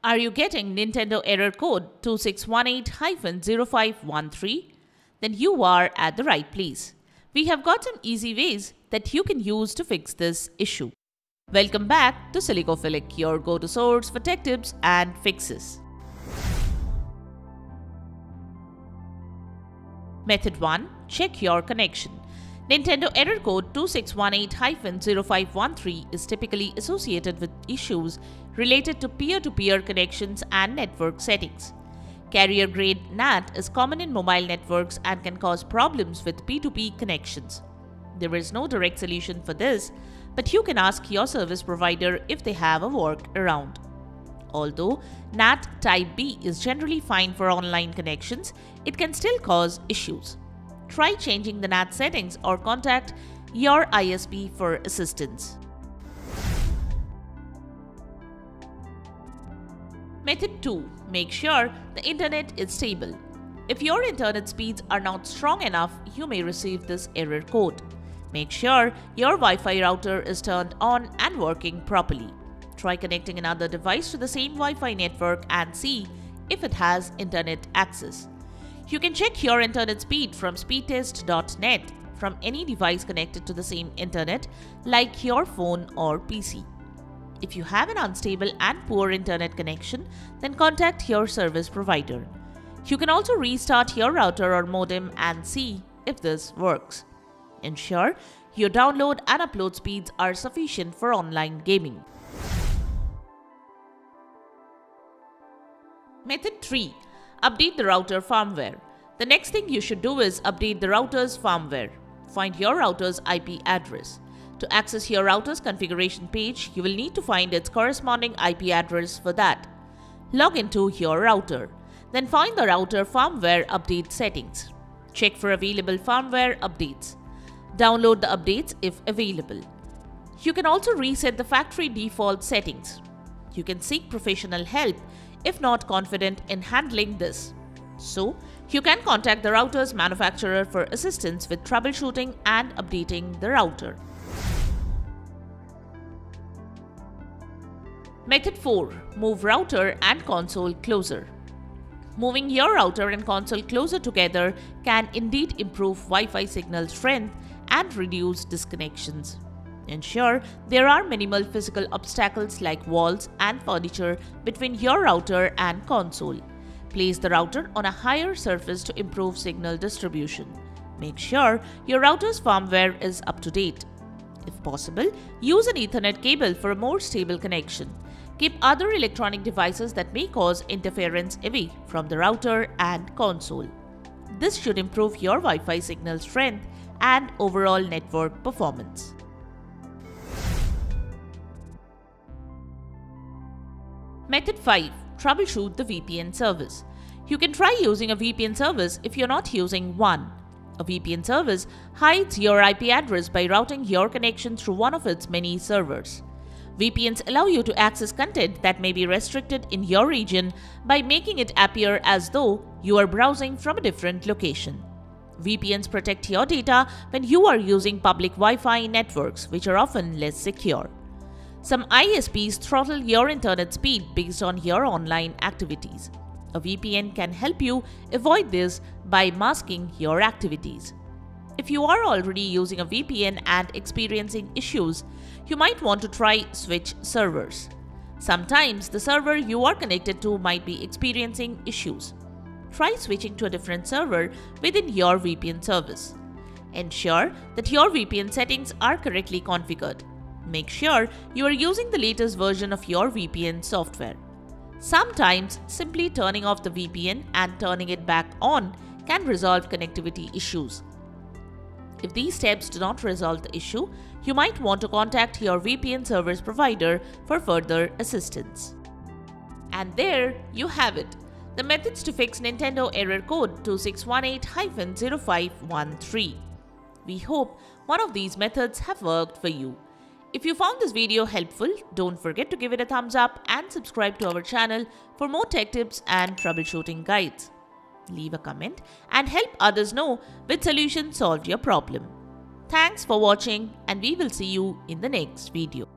Are you getting Nintendo error code 2618-0513? Then you are at the right place. We have got some easy ways that you can use to fix this issue. Welcome back to Silicophilic, your go-to source for tech tips and fixes. Method 1. Check your connection. Nintendo error code 2618-0513 is typically associated with issues related to peer-to-peer connections and network settings. Carrier-grade NAT is common in mobile networks and can cause problems with P2P connections. There is no direct solution for this, but you can ask your service provider if they have a workaround. Although NAT Type B is generally fine for online connections, it can still cause issues. Try changing the NAT settings or contact your ISP for assistance. Method 2. Make sure the internet is stable. If your internet speeds are not strong enough, you may receive this error code. Make sure your Wi-Fi router is turned on and working properly. Try connecting another device to the same Wi-Fi network and see if it has internet access. You can check your internet speed from speedtest.net from any device connected to the same internet, like your phone or PC. If you have an unstable and poor internet connection, then contact your service provider. You can also restart your router or modem and see if this works. Ensure your download and upload speeds are sufficient for online gaming. Method 3. Update the router firmware. The next thing you should do is update the router's firmware. Find your router's IP address. To access your router's configuration page, you will need to find its corresponding IP address for that. Log into your router. Then find the router firmware update settings. Check for available firmware updates. Download the updates if available. You can also reset the factory default settings. You can seek professional help if not confident in handling this. So, you can contact the router's manufacturer for assistance with troubleshooting and updating the router. Method 4. Move router and console closer. Moving your router and console closer together can indeed improve Wi-Fi signal strength and reduce disconnections. Ensure there are minimal physical obstacles like walls and furniture between your router and console. Place the router on a higher surface to improve signal distribution. Make sure your router's firmware is up to date. If possible, use an Ethernet cable for a more stable connection. Keep other electronic devices that may cause interference away from the router and console. This should improve your Wi-Fi signal strength and overall network performance. Method 5. Troubleshoot the VPN service. You can try using a VPN service if you're not using one. A VPN service hides your IP address by routing your connection through one of its many servers. VPNs allow you to access content that may be restricted in your region by making it appear as though you are browsing from a different location. VPNs protect your data when you are using public Wi-Fi networks, which are often less secure. Some ISPs throttle your internet speed based on your online activities. A VPN can help you avoid this by masking your activities. If you are already using a VPN and experiencing issues, you might want to try switch servers. Sometimes the server you are connected to might be experiencing issues. Try switching to a different server within your VPN service. Ensure that your VPN settings are correctly configured. Make sure you are using the latest version of your VPN software. Sometimes simply turning off the VPN and turning it back on can resolve connectivity issues. If these steps do not resolve the issue, you might want to contact your VPN service provider for further assistance. And there you have it, the methods to fix Nintendo error code 2618-0513. We hope one of these methods have worked for you. If you found this video helpful, don't forget to give it a thumbs up and subscribe to our channel for more tech tips and troubleshooting guides. Leave a comment and help others know which solution solved your problem. Thanks for watching, and we will see you in the next video.